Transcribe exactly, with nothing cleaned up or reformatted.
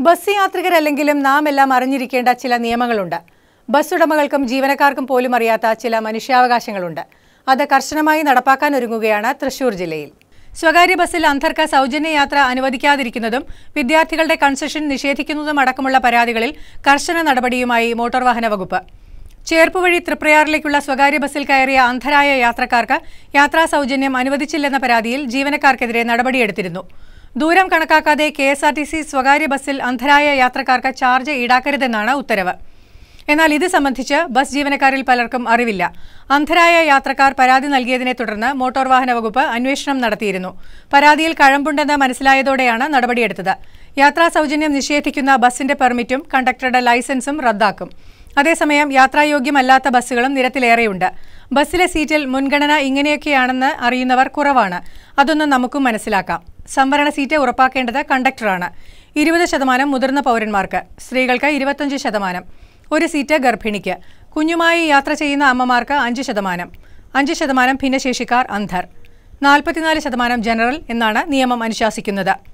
Bus യാത്രികരല്ലെങ്കിലും നാം എല്ലാം അറിഞ്ഞിരിക്കേണ്ട ചില നിയമങ്ങളുണ്ട്. ബസ് ഉടമകൾക്കും ജീവനക്കാർക്കും പോലും അറിയാത്ത ചില മനുഷ്യാവകാശങ്ങളുണ്ട്. അത് കർശനമായി നടപ്പാക്കാൻ ഒരുങ്ങുകയാണ് തൃശൂർ ജില്ലയിൽ. സ്വകാര്യ ബസ്സിൽ അന്ധർക്ക് സൗജന്യ യാത്ര അനുവദിക്കാതിരിക്കുന്നതും വിദ്യാർത്ഥികളുടെ കൺസെഷൻ നിഷേധിക്കുന്നതും അടക്കമുള്ള പരാതികളിൽ കർശന നടപടിയുമായി മോട്ടോർ വാഹന വകുപ്പ്. ചേർപ്പുവഴി തൃപ്രയാറിലേക്കുള്ള സ്വകാര്യ ബസ്സിൽ കയറിയ അന്ധരായ യാത്രക്കാർക്ക് യാത്രാ സൗജന്യം അനുവദിച്ചില്ലെന്ന പരാതിയിൽ ജീവനക്കാർക്കെതിരെ നടപടിയെടുത്തിരുന്നു. ദൂരം കണക്കാക്കാതെ K S R T C സ്വകാര്യ ബസ്സിൽ അന്ധരായ യാത്രക്കാർക്ക് ചാർജ് ഈടാക്കരുതെന്നാണ് ഉത്തരവ്. എന്നാൽ ഇത് സംബന്ധിച്ച് ബസ് ജീവനക്കാരിൽ പലർക്കും അറിവില്ല. അന്ധരായ യാത്രക്കാർ പരാതി നൽകിയതിനെ തുടർന്ന് മോട്ടോർ വാഹന വകുപ്പ് അന്വേഷണം നടത്തിയിരുന്നു. പരാതിയിൽ കഴമ്പുണ്ടെന്ന് മനസ്സിലായതോടെയാണ് നടപടിയെടുത്തത്. യാത്രാ സൗജന്യം നിഷേധിക്കുന്ന ബസിന്റെ പെർമിറ്റും കണ്ടക്ടറുടെ ലൈസൻസും റദ്ദാക്കും. അതേസമയം യാത്രായോഗ്യമല്ലാത്ത ബസ്സുകളും നിരത്തിലേറെയുണ്ട്. ബസ്സിലെ സീറ്റിൽ മുൻഗണന ഇങ്ങനെയൊക്കെയാണെന്ന് അറിയുന്നവർ കുറവാണ്. അതൊന്നും നമുക്കും മനസ്സിലാക്കാം. സംവരണ സീറ്റ് ഉറപ്പാക്കേണ്ടത് കണ്ടക്ടറാണ്. ഇരുപത് ശതമാനം മുതിർന്ന പൗരന്മാർക്ക്, സ്ത്രീകൾക്ക് ഇരുപത്തഞ്ച് ശതമാനം, ഒരു സീറ്റ് ഗർഭിണിക്ക്, കുഞ്ഞുമായി യാത്ര ചെയ്യുന്ന അമ്മമാർക്ക് അഞ്ച് ശതമാനം, അഞ്ച് ശതമാനം ഭിന്നശേഷിക്കാർ, അന്ധർ, നാൽപ്പത്തിനാല് ശതമാനം ജനറൽ എന്നാണ് നിയമം അനുശാസിക്കുന്നത്.